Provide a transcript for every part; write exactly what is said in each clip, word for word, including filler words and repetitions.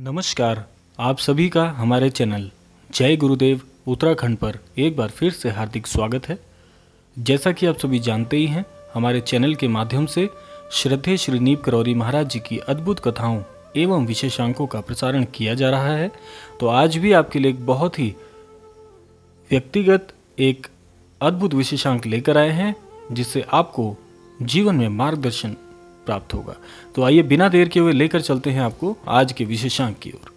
नमस्कार, आप सभी का हमारे चैनल जय गुरुदेव उत्तराखंड पर एक बार फिर से हार्दिक स्वागत है। जैसा कि आप सभी जानते ही हैं, हमारे चैनल के माध्यम से श्रद्धेय श्री नीप करौरी महाराज जी की अद्भुत कथाओं एवं विशेषांकों का प्रसारण किया जा रहा है। तो आज भी आपके लिए एक बहुत ही व्यक्तिगत एक अद्भुत विशेषांक लेकर आए हैं, जिससे आपको जीवन में मार्गदर्शन प्राप्त होगा। तो आइए बिना देर के हुए लेकर चलते हैं आपको आज के विशेषांक की ओर।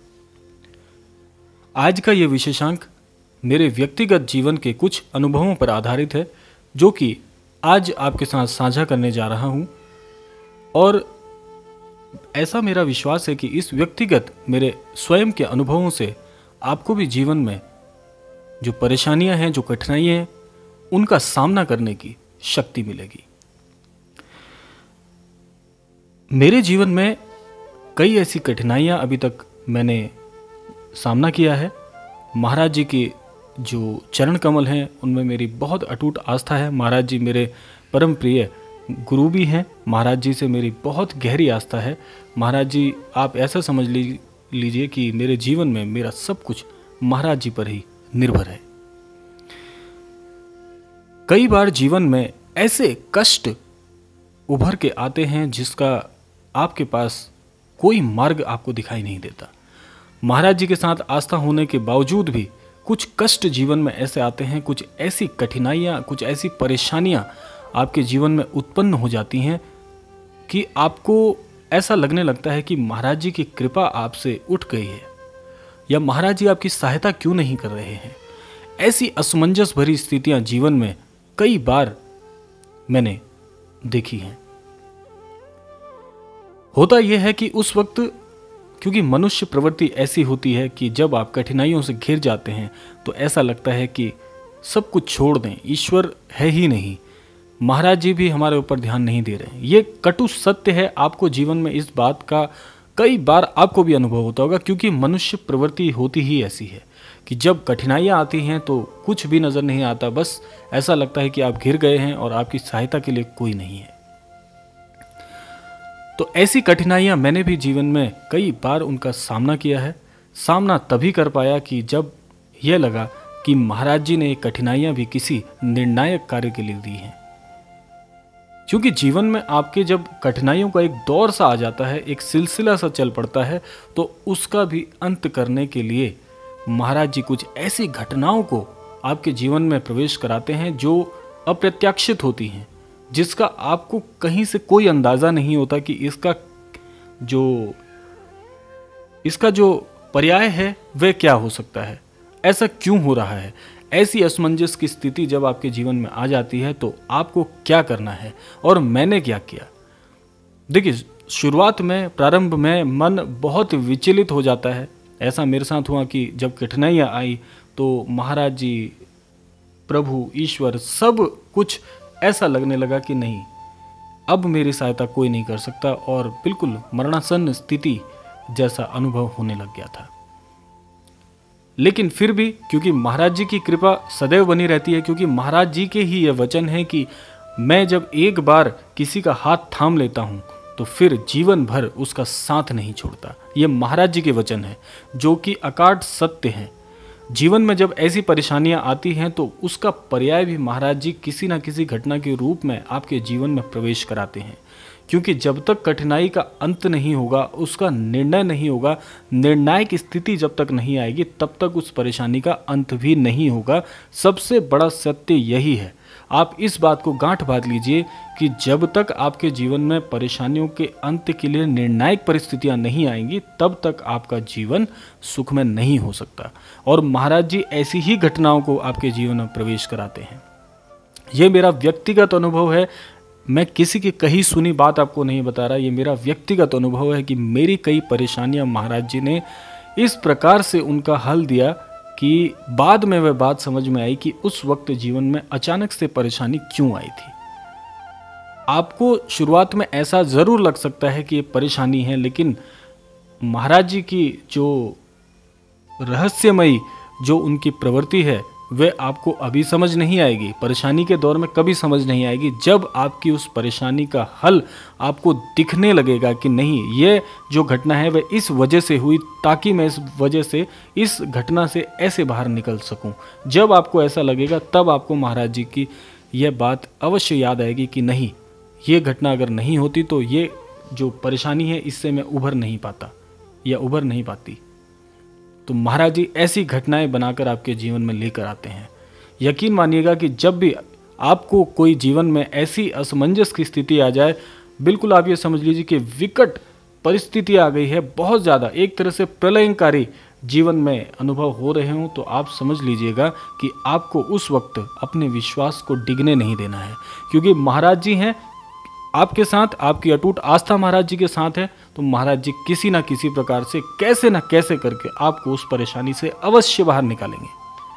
आज का ये विशेषांक मेरे व्यक्तिगत जीवन के कुछ अनुभवों पर आधारित है, जो कि आज आपके साथ साझा करने जा रहा हूं। और ऐसा मेरा विश्वास है कि इस व्यक्तिगत मेरे स्वयं के अनुभवों से आपको भी जीवन में जो परेशानियां हैं, जो कठिनाइयां हैं, उनका सामना करने की शक्ति मिलेगी। मेरे जीवन में कई ऐसी कठिनाइयां अभी तक मैंने सामना किया है। महाराज जी के जो चरण कमल हैं, उनमें मेरी बहुत अटूट आस्था है। महाराज जी मेरे परम प्रिय गुरु भी हैं। महाराज जी से मेरी बहुत गहरी आस्था है। महाराज जी, आप ऐसा समझ ली लीजिए कि मेरे जीवन में मेरा सब कुछ महाराज जी पर ही निर्भर है। कई बार जीवन में ऐसे कष्ट उभर के आते हैं जिसका आपके पास कोई मार्ग आपको दिखाई नहीं देता। महाराज जी के साथ आस्था होने के बावजूद भी कुछ कष्ट जीवन में ऐसे आते हैं, कुछ ऐसी कठिनाइयाँ, कुछ ऐसी परेशानियाँ आपके जीवन में उत्पन्न हो जाती हैं कि आपको ऐसा लगने लगता है कि महाराज जी की कृपा आपसे उठ गई है, या महाराज जी आपकी सहायता क्यों नहीं कर रहे हैं। ऐसी असमंजस भरी स्थितियाँ जीवन में कई बार मैंने देखी हैं। होता यह है कि उस वक्त, क्योंकि मनुष्य प्रवृत्ति ऐसी होती है कि जब आप कठिनाइयों से घिर जाते हैं तो ऐसा लगता है कि सब कुछ छोड़ दें, ईश्वर है ही नहीं, महाराज जी भी हमारे ऊपर ध्यान नहीं दे रहे हैं। ये कटु सत्य है। आपको जीवन में इस बात का कई बार आपको भी अनुभव होता होगा, क्योंकि मनुष्य प्रवृत्ति होती ही ऐसी है कि जब कठिनाइयाँ आती हैं तो कुछ भी नज़र नहीं आता, बस ऐसा लगता है कि आप घिर गए हैं और आपकी सहायता के लिए कोई नहीं है। तो ऐसी कठिनाइयां मैंने भी जीवन में कई बार उनका सामना किया है। सामना तभी कर पाया कि जब यह लगा कि महाराज जी ने कठिनाइयां भी किसी निर्णायक कार्य के लिए दी हैं। क्योंकि जीवन में आपके जब कठिनाइयों का एक दौर सा आ जाता है, एक सिलसिला सा चल पड़ता है, तो उसका भी अंत करने के लिए महाराज जी कुछ ऐसी घटनाओं को आपके जीवन में प्रवेश कराते हैं जो अप्रत्याशित होती हैं, जिसका आपको कहीं से कोई अंदाज़ा नहीं होता कि इसका जो इसका जो पर्याय है वह क्या हो सकता है, ऐसा क्यों हो रहा है। ऐसी असमंजस की स्थिति जब आपके जीवन में आ जाती है तो आपको क्या करना है, और मैंने क्या किया। देखिए, शुरुआत में, प्रारंभ में मन बहुत विचलित हो जाता है। ऐसा मेरे साथ हुआ कि जब कठिनाइयाँ आई तो महाराज जी, प्रभु, ईश्वर, सब कुछ ऐसा लगने लगा कि नहीं, अब मेरी सहायता कोई नहीं कर सकता, और बिल्कुल मरणासन्न स्थिति जैसा अनुभव होने लग गया था। लेकिन फिर भी, क्योंकि महाराज जी की कृपा सदैव बनी रहती है, क्योंकि महाराज जी के ही यह वचन है कि मैं जब एक बार किसी का हाथ थाम लेता हूं तो फिर जीवन भर उसका साथ नहीं छोड़ता। यह महाराज जी के वचन है, जो कि अकाट सत्य है। जीवन में जब ऐसी परेशानियां आती हैं तो उसका पर्याय भी महाराज जी किसी न किसी घटना के रूप में आपके जीवन में प्रवेश कराते हैं। क्योंकि जब तक कठिनाई का अंत नहीं होगा, उसका निर्णय नहीं होगा, निर्णायक स्थिति जब तक नहीं आएगी, तब तक उस परेशानी का अंत भी नहीं होगा। सबसे बड़ा सत्य यही है। आप इस बात को गांठ बांध लीजिए कि जब तक आपके जीवन में परेशानियों के अंत के लिए निर्णायक परिस्थितियां नहीं आएंगी, तब तक आपका जीवन सुख में नहीं हो सकता। और महाराज जी ऐसी ही घटनाओं को आपके जीवन में प्रवेश कराते हैं। यह मेरा व्यक्तिगत अनुभव है। मैं किसी की कही सुनी बात आपको नहीं बता रहा। ये मेरा व्यक्तिगत अनुभव है कि मेरी कई परेशानियां महाराज जी ने इस प्रकार से उनका हल दिया कि बाद में वह बात समझ में आई कि उस वक्त जीवन में अचानक से परेशानी क्यों आई थी। आपको शुरुआत में ऐसा ज़रूर लग सकता है कि ये परेशानी है, लेकिन महाराज जी की जो रहस्यमयी जो उनकी प्रवृत्ति है, वह आपको अभी समझ नहीं आएगी, परेशानी के दौर में कभी समझ नहीं आएगी। जब आपकी उस परेशानी का हल आपको दिखने लगेगा कि नहीं, ये जो घटना है वह इस वजह से हुई ताकि मैं इस वजह से इस घटना से ऐसे बाहर निकल सकूं। जब आपको ऐसा लगेगा तब आपको महाराज जी की यह बात अवश्य याद आएगी कि नहीं, ये घटना अगर नहीं होती तो ये जो परेशानी है इससे मैं उभर नहीं पाता या उभर नहीं पाती। तो महाराज जी ऐसी घटनाएं बनाकर आपके जीवन में लेकर आते हैं। यकीन मानिएगा कि जब भी आपको कोई जीवन में ऐसी असमंजस की स्थिति आ जाए, बिल्कुल आप ये समझ लीजिए कि विकट परिस्थिति आ गई है, बहुत ज़्यादा एक तरह से प्रलयंकारी जीवन में अनुभव हो रहे हों, तो आप समझ लीजिएगा कि आपको उस वक्त अपने विश्वास को डिगने नहीं देना है, क्योंकि महाराज जी हैं आपके साथ, आपकी अटूट आस्था महाराज जी के साथ है। तो महाराज जी किसी ना किसी प्रकार से कैसे ना कैसे करके आपको उस परेशानी से अवश्य बाहर निकालेंगे।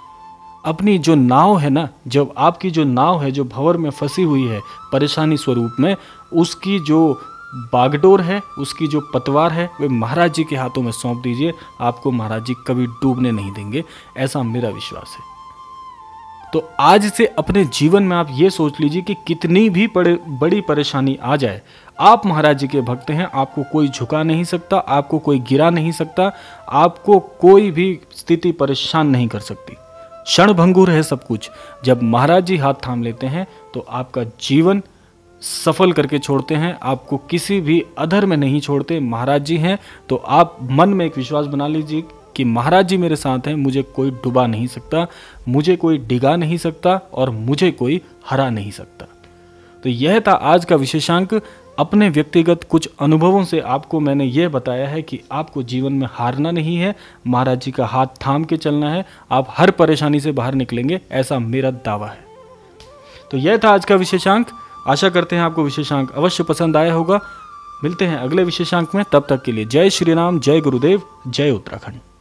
अपनी जो नाव है ना, जब आपकी जो नाव है जो भंवर में फंसी हुई है परेशानी स्वरूप में, उसकी जो बागडोर है, उसकी जो पतवार है, वे महाराज जी के हाथों में सौंप दीजिए। आपको महाराज जी कभी डूबने नहीं देंगे, ऐसा मेरा विश्वास है। तो आज से अपने जीवन में आप ये सोच लीजिए कि कितनी भी बड़ी परेशानी आ जाए, आप महाराज जी के भक्त हैं, आपको कोई झुका नहीं सकता, आपको कोई गिरा नहीं सकता, आपको कोई भी स्थिति परेशान नहीं कर सकती। क्षणभंगुर है सब कुछ। जब महाराज जी हाथ थाम लेते हैं तो आपका जीवन सफल करके छोड़ते हैं, आपको किसी भी अधर में नहीं छोड़ते। महाराज जी हैं तो आप मन में एक विश्वास बना लीजिए कि महाराज जी मेरे साथ हैं, मुझे कोई डुबा नहीं सकता, मुझे कोई डिगा नहीं सकता और मुझे कोई हरा नहीं सकता। तो यह था आज का विशेषांक। अपने व्यक्तिगत कुछ अनुभवों से आपको मैंने यह बताया है कि आपको जीवन में हारना नहीं है, महाराज जी का हाथ थाम के चलना है, आप हर परेशानी से बाहर निकलेंगे, ऐसा मेरा दावा है। तो यह था आज का विशेषांक। आशा करते हैं आपको विशेषांक अवश्य पसंद आया होगा। मिलते हैं अगले विशेषांक में, तब तक के लिए जय श्री राम, जय गुरुदेव, जय उत्तराखंड।